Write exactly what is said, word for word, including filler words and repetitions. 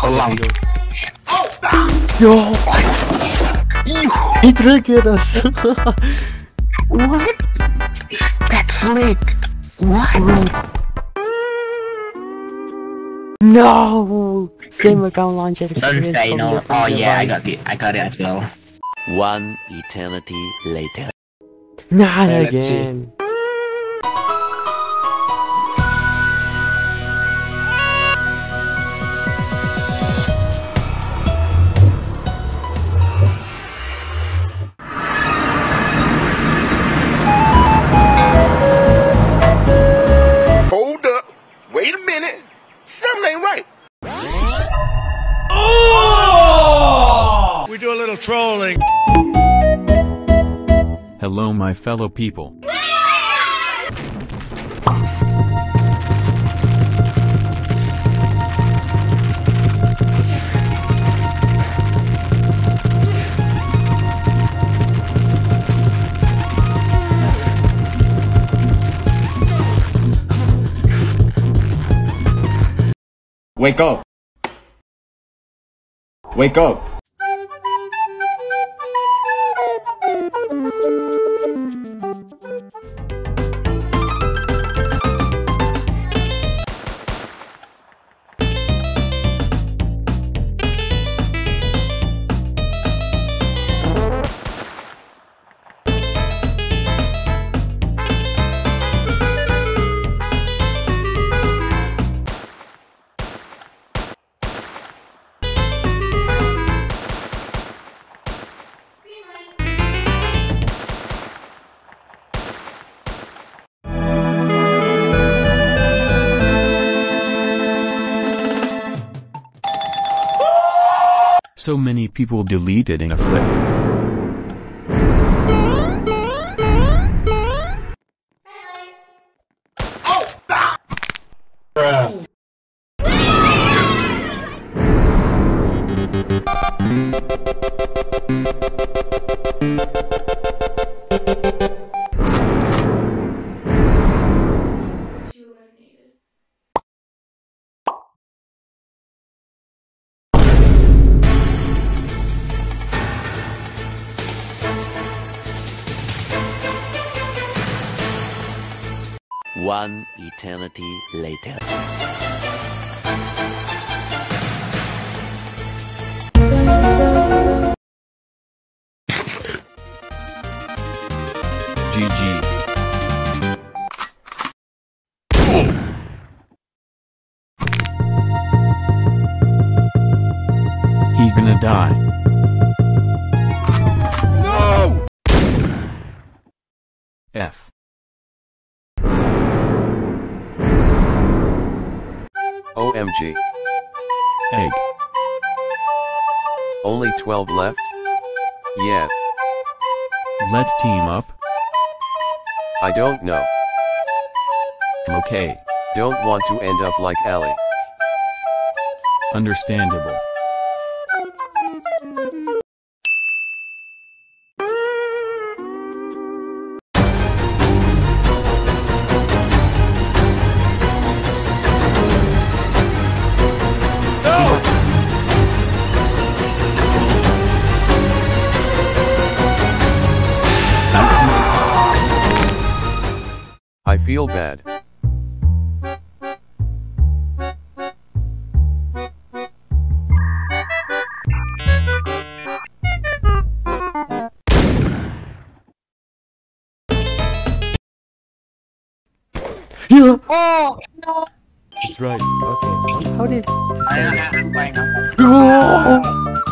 long. Yo! He triggered us! What? That flick! What? No! Same account launcher Don't experience say from no. your Oh yeah, I device. got it. I got it as well. One eternity later. Not Okay, let's see. again! Hold up. Wait a minute. Something ain't right. Oh! We do a little trolling. Hello my fellow people. Wake up! Wake up! So many people deleted in a flick. One eternity later. G G. He's gonna die. No! F. O M G. Egg. Only twelve left? Yeah. Let's team up. I don't know. Okay. Don't want to end up like Ali. Understandable. I feel bad. Yeah! Oh no! That's right. Okay. How did? I am playing. No!